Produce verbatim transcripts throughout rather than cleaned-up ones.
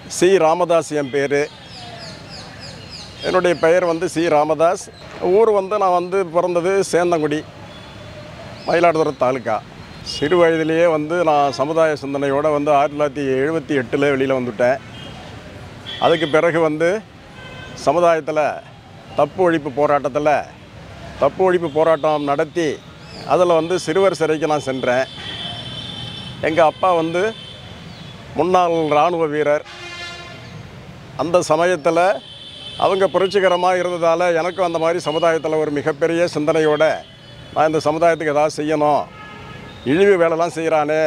C Ramadoss என் பேர். என்னுடைய பெயர் வந்து சி ராமதாஸ். ஊர் வந்து நான் வந்து பிறந்தது சேந்தங்குடி, மயிலாடுதுறை தாலுக்கா. சிறு வயதிலேயே வந்து நான் சமுதாய சிந்தனையோடு வந்து ஆயிரத்தி தொள்ளாயிரத்தி எழுபத்தி எட்டில் வெளியில் வந்துவிட்டேன். அதுக்கு பிறகு வந்து சமுதாயத்தில் தப்பு ஒழிப்பு போராட்டத்தில் தப்பு ஒழிப்பு போராட்டம் நடத்தி அதில் வந்து சிறுவர் சிறைக்கு நான் சென்றேன். எங்கள் அப்பா வந்து முன்னாள் இராணுவ வீரர். அந்த சமயத்தில் அவங்க புரட்சிகரமாக இருந்ததால் எனக்கும் அந்த மாதிரி சமுதாயத்தில் ஒரு மிகப்பெரிய சிந்தனையோடு நான் இந்த சமுதாயத்துக்கு எதாவது செய்யணும், இழிவு வேலைலாம் செய்கிறானே,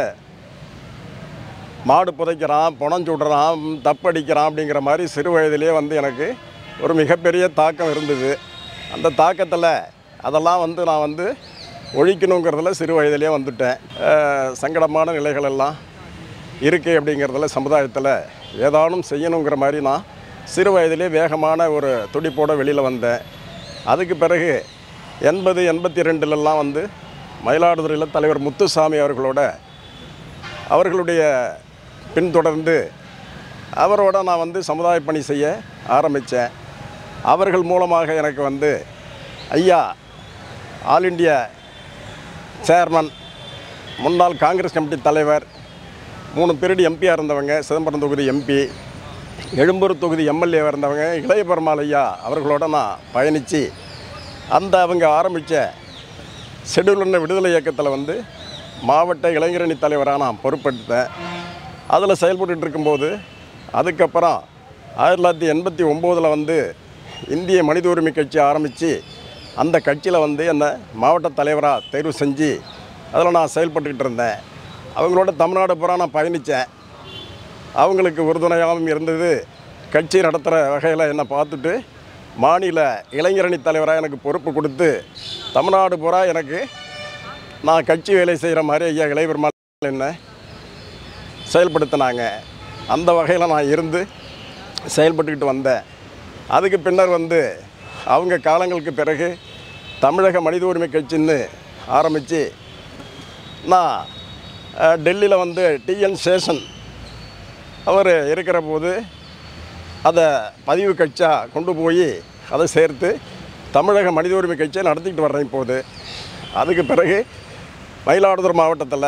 மாடு புதைக்கிறான், புனம் சுடுறான், தப்படிக்கிறான் அப்படிங்கிற மாதிரி சிறு வயதிலே வந்து எனக்கு ஒரு மிகப்பெரிய தாக்கம் இருந்தது. அந்த தாக்கத்தில் அதெல்லாம் வந்து நான் வந்து ஒழிக்கணுங்கிறதுல சிறு வயதிலே வந்துட்டேன். சங்கடமான நிலைகள் எல்லாம் இருக்குது அப்படிங்கிறதுல சமுதாயத்தில் ஏதானும் செய்யணுங்கிற மாதிரி நான் சிறு வயதிலே வேகமான ஒரு துடிப்போடு வெளியில் வந்தேன். அதுக்கு பிறகு எண்பது எண்பத்தி ரெண்டுலலாம் வந்து மயிலாடுதுறையில் தலைவர் முத்துசாமி அவர்களோட அவர்களுடைய பின்தொடர்ந்து அவரோட நான் வந்து சமுதாய பணி செய்ய ஆரம்பித்தேன். அவர்கள் மூலமாக எனக்கு வந்து ஐயா ஆல் இண்டியா சேர்மன், முன்னாள் காங்கிரஸ் கமிட்டி தலைவர், மூணு பீரியட் எம்பியாக இருந்தவங்க, சிதம்பரம் தொகுதி எம்பி, எழும்பூர் தொகுதி எம்எல்ஏவாக இருந்தவங்க இளைய பெருமாள் ஐயா அவர்களோட நான் பயணித்து அந்த அவங்க ஆரம்பித்த ஷெட்யூல்டு விடுதலை இயக்கத்தில் வந்து மாவட்ட இளைஞரணி தலைவராக நான் பொறுப்பெடுத்தேன். அதில் செயல்பட்டு இருக்கும்போது அதுக்கப்புறம் ஆயிரத்தி தொள்ளாயிரத்தி எண்பத்தி ஒம்போதில் வந்து இந்திய மனித உரிமை கட்சி ஆரம்பித்து அந்த கட்சியில் வந்து என்னை மாவட்ட தலைவராக தேர்வு செஞ்சு அதில் நான் செயல்பட்டுக்கிட்டு இருந்தேன். அவங்களோட தமிழ்நாடு பூரா நான் பயணித்தேன். அவங்களுக்கு உறுதுணையாகவும் இருந்தது. கட்சி நடத்துகிற வகையில் என்னை பார்த்துட்டு மாநில இளைஞரணி தலைவராக எனக்கு பொறுப்பு கொடுத்து தமிழ்நாடு பூரா எனக்கு நான் கட்சி வேலை செய்கிற மாதிரி ஐயா இளைய பெருமாள் என்ன செயல்படுத்தினாங்க. அந்த வகையில் நான் இருந்து செயல்பட்டுக்கிட்டு வந்தேன். அதுக்கு பின்னர் வந்து அவங்க காலங்களுக்கு பிறகு தமிழக மனித உரிமை கட்சின்னு ஆரம்பித்து நான் டெல்லியில் வந்து டிஎன் சேஷன் அவர் இருக்கிற போது அதை பதிவு கட்சியாக கொண்டு போய் அதை சேர்த்து தமிழக மனித உரிமை கட்சியை நடத்திக்கிட்டு வர்றேன் இப்போது. அதுக்கு பிறகு மயிலாடுதுறை மாவட்டத்தில்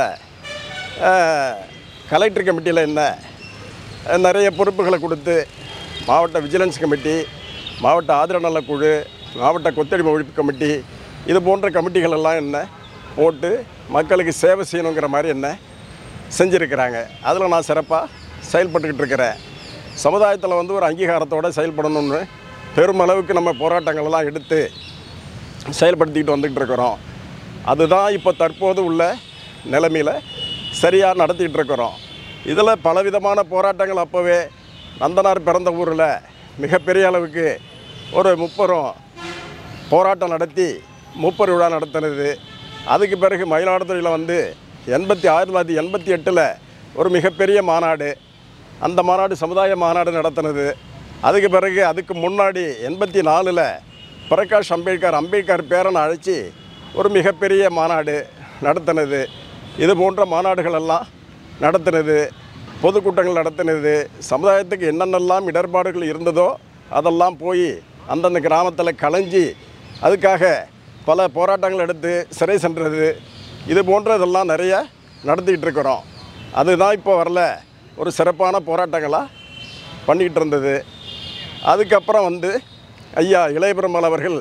கலெக்டர் கமிட்டியில் என்ன நிறைய பொறுப்புகளை கொடுத்து மாவட்ட விஜிலன்ஸ் கமிட்டி, மாவட்ட ஆதரவு நல குழு, மாவட்ட கொத்தடிமை ஒழிப்பு கமிட்டி, இது போன்ற கமிட்டிகள் எல்லாம் என்ன போட்டு மக்களுக்கு சேவை செய்யணுங்கிற மாதிரி என்ன செஞ்சுருக்கிறாங்க. அதில் நான் சிறப்பாக செயல்பட்டுக்கிட்டு இருக்கிறேன். சமுதாயத்தில் வந்து ஒரு அங்கீகாரத்தோடு செயல்படணும்னு பெருமளவுக்கு நம்ம போராட்டங்களெல்லாம் எடுத்து செயல்படுத்திக்கிட்டு வந்துக்கிட்டு இருக்கிறோம். அதுதான் இப்போ தற்போது உள்ள நிலைமையில் சரியாக நடத்திக்கிட்டு இருக்கிறோம். இதில் பலவிதமான போராட்டங்கள் அப்போவே நந்தனார் பிறந்த ஊரில் மிகப்பெரிய அளவுக்கு ஒரு முப்பரும் போராட்டம் நடத்தி முப்பர் விழா நடத்தினது. அதுக்கு பிறகு மயிலாடுதுறையில் வந்து எண்பத்தி ஆயிரத்தி தொள்ளாயிரத்தி எண்பத்தி எட்டில் ஒரு மிகப்பெரிய மாநாடு, அந்த மாநாடு சமுதாய மாநாடு நடத்தினது. அதுக்கு பிறகு அதுக்கு முன்னாடி எண்பத்தி நாலில் பிரகாஷ் அம்பேத்கர் அம்பேத்கர் பேரனை அழைச்சி ஒரு மிகப்பெரிய மாநாடு நடத்தினது. இது போன்ற மாநாடுகளெல்லாம் நடத்தினது, பொதுக்கூட்டங்கள் நடத்தினது. சமுதாயத்துக்கு என்னென்னலாம் இடர்பாடுகள் இருந்ததோ அதெல்லாம் போய் அந்தந்த கிராமத்தில் கலைஞ்சி அதுக்காக பல போராட்டங்கள் எடுத்து சிறை சென்றது. இது போன்றதெல்லாம் நிறைய நடத்திக்கிட்டு இருக்கிறோம். அதுதான் இப்போ வரல ஒரு சிறப்பான போராட்டங்களாக பண்ணிக்கிட்டு இருந்தது. அதுக்கப்புறம் வந்து ஐயா இளைய பெருமாள் அவர்கள்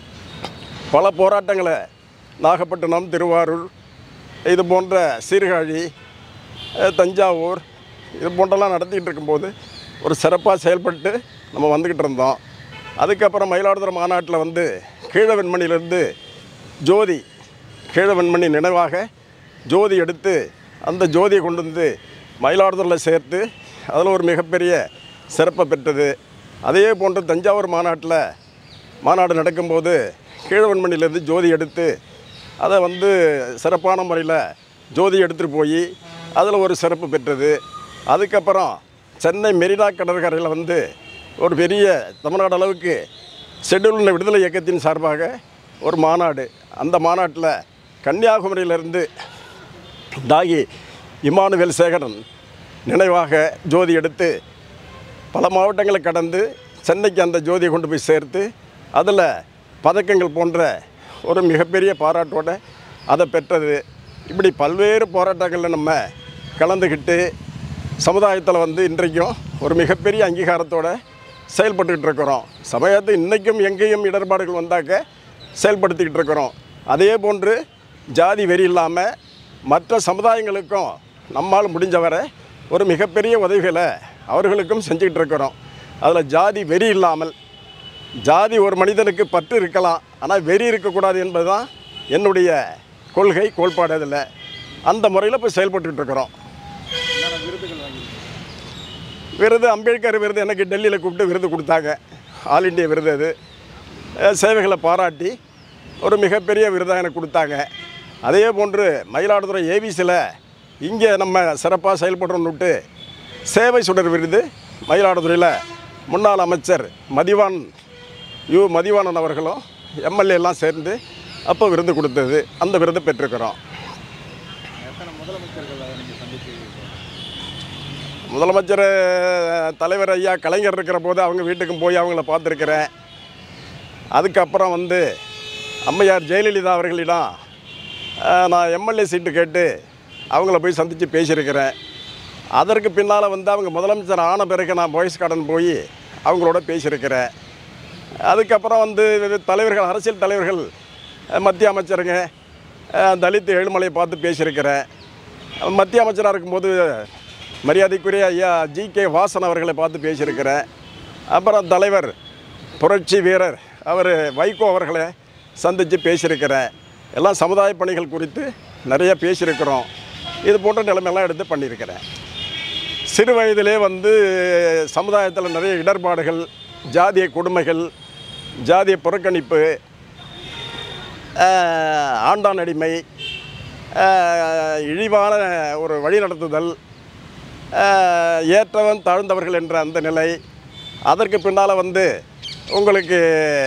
பல போராட்டங்களை நாகப்பட்டினம், திருவாரூர், இது போன்ற சீர்காழி, தஞ்சாவூர், இது போன்றெல்லாம் நடத்திக்கிட்டு இருக்கும்போது ஒரு சிறப்பாக செயல்பட்டு நம்ம வந்துக்கிட்டு இருந்தோம். அதுக்கப்புறம் மயிலாடுதுறை மாநாட்டில் வந்து கீழவெண்மணியிலேருந்து ஜோதி, கீழவெண்மணி நினைவாக ஜோதி எடுத்து அந்த ஜோதியை கொண்டு வந்து மயிலாடுதுறையில் சேர்த்து அதில் ஒரு மிகப்பெரிய சிறப்பை பெற்றது. அதே போன்று தஞ்சாவூர் மாநாட்டில் மாநாடு நடக்கும்போது கீழவெண்மணியிலேருந்து ஜோதி எடுத்து அதை வந்து சிறப்பான முறையில் ஜோதி எடுத்துகிட்டு போய் அதில் ஒரு சிறப்பு பெற்றது. அதுக்கப்புறம் சென்னை மெரினா கடற்கரையில் வந்து ஒரு பெரிய தமிழ்நாடு அளவுக்கு ஷெட்யூல்டு விடுதலை இயக்கத்தின் சார்பாக ஒரு மாநாடு, அந்த மாநாட்டில் கன்னியாகுமரியிலிருந்து தாகி இமானுவேல் சேகரன் நினைவாக ஜோதி எடுத்து பல மாவட்டங்களை கடந்து சென்னைக்கு அந்த ஜோதியை கொண்டு போய் சேர்த்து அதில் பதக்கங்கள் போன்ற ஒரு மிகப்பெரிய பாராட்டோடு அதை பெற்றது. இப்படி பல்வேறு போராட்டங்களில் நம்ம கலந்துக்கிட்டு சமுதாயத்தில் வந்து இன்றைக்கும் ஒரு மிகப்பெரிய அங்கீகாரத்தோடு செயல்பட்டுக்கிட்டு இருக்கிறோம். சமயத்தை இன்றைக்கும் எங்கேயும் இடர்பாடுகள் வந்தாக்க செயல்படுத்திக்கிட்டு இருக்கிறோம். அதே போன்று ஜாதி வெறி இல்லாமல் மற்ற சமுதாயங்களுக்கும் நம்மால் முடிஞ்சவரை ஒரு மிகப்பெரிய உதவிகளை அவர்களுக்கும் செஞ்சுக்கிட்டு இருக்கிறோம். அதில் ஜாதி வெறி இல்லாமல், ஜாதி ஒரு மனிதனுக்கு பற்று இருக்கலாம், ஆனால் வெறி இருக்கக்கூடாது என்பது தான் என்னுடைய கொள்கை கோட்பாடு. அதில் அந்த முறையில் இப்போ செயல்பட்டுக்கிட்டு இருக்கிறோம். விருது அம்பேத்கர் விருது எனக்கு டெல்லியில் கூப்பிட்டு விருது கொடுத்தாங்க. ஆல் இண்டியா விருது. அது சேவைகளை பாராட்டி ஒரு மிகப்பெரிய விருதாக எனக்கு கொடுத்தாங்க. அதே போன்று மயிலாடுதுறை ஏவிசியில் இங்கே நம்ம சிறப்பாக செயல்படுறோன்னுட்டு சேவை சுடர் விருது மயிலாடுதுறையில் முன்னாள் அமைச்சர் மதிவான் யு மதிவானன் அவர்களும் எம்எல்ஏ எல்லாம் சேர்ந்து அப்போ விருது கொடுத்தது. அந்த விருது பெற்றிருக்கிறோம். முதலமைச்சர் தலைவர் ஐயா கலைஞர் இருக்கிற போது அவங்க வீட்டுக்கும் போய் அவங்கள பார்த்துருக்கிறேன். அதுக்கப்புறம் வந்து அம்மையார் ஜெயலலிதா அவர்களிடம் நான் எம்எல்ஏ சீட்டு கேட்டு அவங்கள போய் சந்தித்து பேசியிருக்கிறேன். அதற்கு பின்னால் வந்து அவங்க முதலமைச்சர் ஆன பிறகு நான் பாய்ஸ் கார்டன் போய் அவங்களோட பேசியிருக்கிறேன். அதுக்கப்புறம் வந்து தலைவர்கள், அரசியல் தலைவர்கள், மத்திய அமைச்சருங்க, தலித் ஏழுமலையை பார்த்து பேசியிருக்கிறேன். மத்திய அமைச்சராக இருக்கும்போது மரியாதைக்குரிய ஐயா ஜி கே வாசன் அவர்களை பார்த்து பேசியிருக்கிறேன். அப்புறம் தலைவர் புரட்சி வீரர் அவர் வைகோ அவர்களை சந்தித்து பேசியிருக்கிறேன். எல்லாம் சமுதாய பணிகள் குறித்து நிறைய பேசியிருக்கிறோம். இது போன்ற நிலைமையெல்லாம் எடுத்து பண்ணியிருக்கிறேன். சிறு வயதிலே வந்து சமுதாயத்தில் நிறைய இடர்பாடுகள், ஜாதிய கொடுமைகள், ஜாதிய புறக்கணிப்பு, ஆண்டான் அடிமை, இழிவான ஒரு வழிநடத்துதல், ஏற்றவன் தாழ்ந்தவர்கள் என்ற அந்த நிலை, அதற்கு பின்னால் வந்து உங்களுக்கு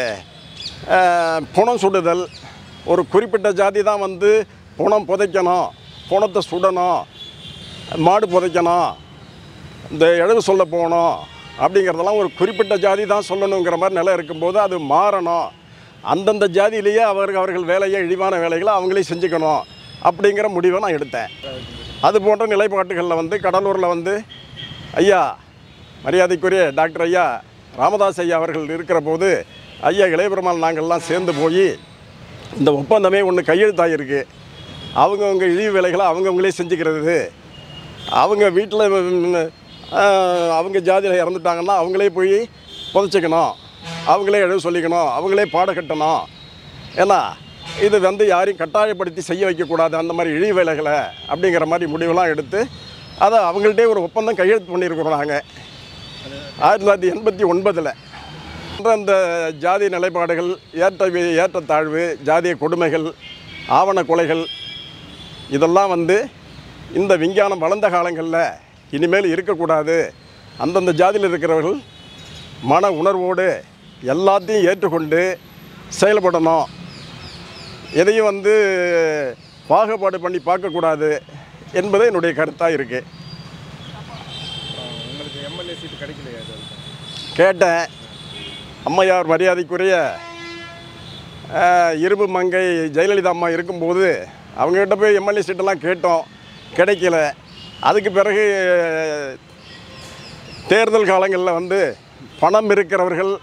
புணம் சுடுதல், ஒரு குறிப்பிட்ட ஜாதி தான் வந்து புணம் புதைக்கணும், புணத்தை சுடணும், மாடு புதைக்கணும், இந்த எழுவு சொல்ல போகணும் அப்படிங்கிறதெல்லாம் ஒரு குறிப்பிட்ட ஜாதி தான் சொல்லணுங்கிற மாதிரி நிலை இருக்கும்போது அது மாறணும். அந்தந்த ஜாதியிலேயே அவர்கள் அவர்கள் வேலையை, இழிவான வேலைகளை அவங்களே செஞ்சுக்கணும் அப்படிங்கிற முடிவை நான் எடுத்தேன். அது போன்ற நிலைப்பாட்டுகளில் வந்து கடலூரில் வந்து ஐயா மரியாதைக்குரிய டாக்டர் ஐயா ராமதாஸ் ஐயா அவர்கள் இருக்கிற போது ஐயா இளையபெருமாள் நாங்கள்லாம் சேர்ந்து போய் இந்த ஒப்பந்தமே ஒன்று கையெழுத்தாகிருக்கு. அவங்கவுங்க இழிவு வேலைகளை அவங்கவுங்களே செஞ்சுக்கிறது, அவங்க வீட்டில் அவங்க ஜாதியில் இறந்துட்டாங்கன்னா அவங்களே போய் புதைச்சிக்கணும், அவங்களே எழுத சொல்லிக்கணும், அவங்களே பாட கட்டணும். ஏன்னா இது வந்து யாரையும் கட்டாயப்படுத்தி செய்ய வைக்கக்கூடாது அந்த மாதிரி இழிவு வேலைகளை அப்படிங்கிற மாதிரி முடிவெல்லாம் எடுத்து அதை அவங்கள்ட்டே ஒரு ஒப்பந்தம் கையெழுத்து பண்ணியிருக்கிறோம். நாங்கள் ஆயிரத்தி தொள்ளாயிரத்தி எண்பத்தி ஒன்பதில் அந்த ஜாதி நிலைப்பாடுகள், ஏற்ற ஏற்றத்தாழ்வு, ஜாதிய கொடுமைகள், ஆவண கொலைகள் இதெல்லாம் வந்து இந்த விஞ்ஞானம் வளர்ந்த காலங்களில் இனிமேல் இருக்கக்கூடாது. அந்தந்த ஜாதியில் இருக்கிறவர்கள் மன உணர்வோடு எல்லாத்தையும் ஏற்றுக்கொண்டு செயல்படணும், எதையும் வந்து பாகுபாடு பண்ணி பார்க்கக்கூடாது என்பது என்னுடைய கருத்தாக இருக்குது. உங்களுக்கு எம்எல்ஏ சீட்டு கிடைக்கலையா? கேட்டேன். அம்மையார் மரியாதைக்குரிய இரும்பு மங்கை ஜெயலலிதா அம்மா இருக்கும்போது அவங்ககிட்ட போய் எம்எல்ஏ சீட்டெல்லாம் கேட்டோம், கிடைக்கல. அதுக்கு பிறகு தேர்தல் காலங்களில் வந்து பணம் இருக்கிறவர்கள்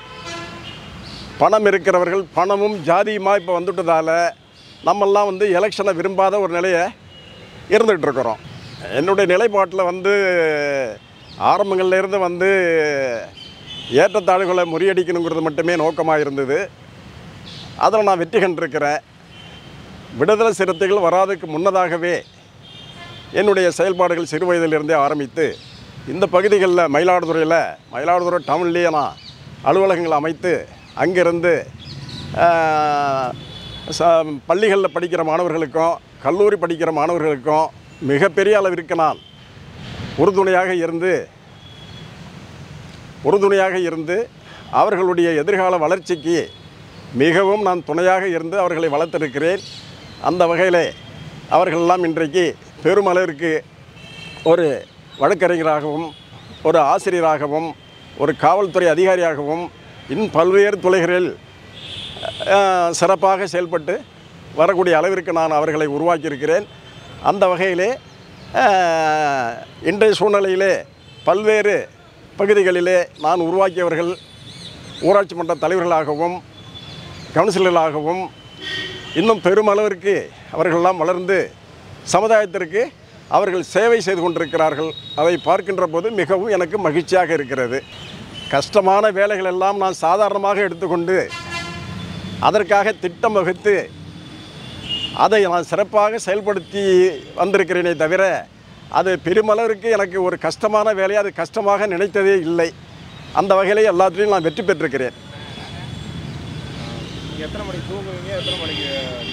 பணம் இருக்கிறவர்கள் பணமும் ஜாதியுமாக இப்போ வந்துட்டதால் நம்மெல்லாம் வந்து எலெக்ஷனை விரும்பாத ஒரு நிலையை இருந்துகிட்ருக்குறோம். என்னுடைய நிலைப்பாட்டில் வந்து ஆரம்பங்கள்லேருந்து வந்து ஏற்றத்தாழ்வுகளை முறியடிக்கணுங்கிறது மட்டுமே நோக்கமாக இருந்தது. அதில் நான் வெற்றி கண்டிருக்கிறேன். விடுதலை சிறுத்தைகள் வராதுக்கு முன்னதாகவே என்னுடைய செயல்பாடுகள் சிறு வயதிலிருந்தே ஆரம்பித்து இந்த பகுதிகளில் மயிலாடுதுறையில் மயிலாடுதுறை டவுன்லேயே நான் அலுவலகங்களை அமைத்து அங்கிருந்து ச பள்ளிகளில் படிக்கிற மாணவர்களுக்கும் கல்லூரி படிக்கிற மாணவர்களுக்கும் மிகப்பெரிய அளவிற்கு நான் உறுதுணையாக இருந்து உறுதுணையாக இருந்து அவர்களுடைய எதிர்கால வளர்ச்சிக்கு மிகவும் நான் துணையாக இருந்து அவர்களை வளர்த்திருக்கிறேன். அந்த வகையிலே அவர்களெல்லாம் இன்றைக்கு பெருமளவிற்கு ஒரு வழக்கறிஞராகவும் ஒரு ஆசிரியராகவும் ஒரு காவல்துறை அதிகாரியாகவும் இன்னும் பல்வேறு துறைகளில் சிறப்பாக செயல்பட்டு வரக்கூடிய அளவிற்கு நான் அவர்களை உருவாக்கியிருக்கிறேன். அந்த வகையிலே இன்றைய சூழ்நிலையிலே பல்வேறு பகுதிகளிலே நான் உருவாக்கியவர்கள் ஊராட்சி மன்ற தலைவர்களாகவும் கவுன்சிலர்களாகவும் இன்னும் பெருமளவிற்கு அவர்களெல்லாம் வளர்ந்து சமுதாயத்திற்கு அவர்கள் சேவை செய்து கொண்டிருக்கிறார்கள். அதை பார்க்கின்ற போது மிகவும் எனக்கு மகிழ்ச்சியாக இருக்கிறது. கஷ்டமான வேலைகள் எல்லாம் நான் சாதாரணமாக எடுத்துக்கொண்டு அதற்காக திட்டம் வகுத்து அதை நான் சிறப்பாக செயல்படுத்தி வந்திருக்கிறேனே தவிர அது பெருமளவிற்கு எனக்கு ஒரு கஷ்டமான வேலையை அது கஷ்டமாக நினைத்ததே இல்லை. அந்த வகையிலே எல்லாத்துலேயும் நான் வெற்றி பெற்றிருக்கிறேன். எத்தனை மணிக்கு தூங்குவீங்க? எத்தனை மணிக்கு?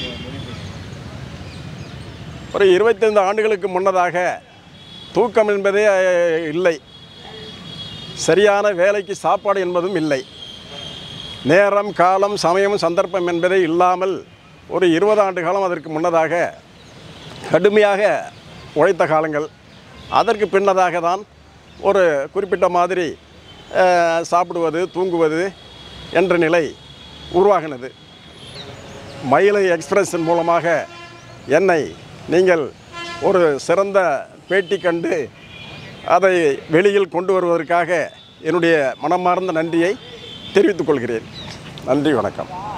ஒரு இருபத்தைந்து ஆண்டுகளுக்கு முன்னதாக தூக்கம் என்பதே இல்லை, சரியான வேலைக்கு சாப்பாடு என்பதும் இல்லை, நேரம் காலம் சமயம் சந்தர்ப்பம் என்பதே இல்லாமல் ஒரு இருபது ஆண்டு காலம் அதற்கு முன்னதாக கடுமையாக உழைத்த காலங்கள். அதற்கு பின்னதாக தான் ஒரு குறிப்பிட்ட மாதிரி சாப்பிடுவது தூங்குவது என்ற நிலை உருவாகினது. மயிலை எக்ஸ்பிரஸின் மூலமாக என்னை நீங்கள் ஒரு சிறந்த பேட்டி கண்டு அதை வெளியில் கொண்டு வருவதற்காக என்னுடைய மனமார்ந்த நன்றியை தெரிவித்துக் கொள்கிறேன். நன்றி, வணக்கம்.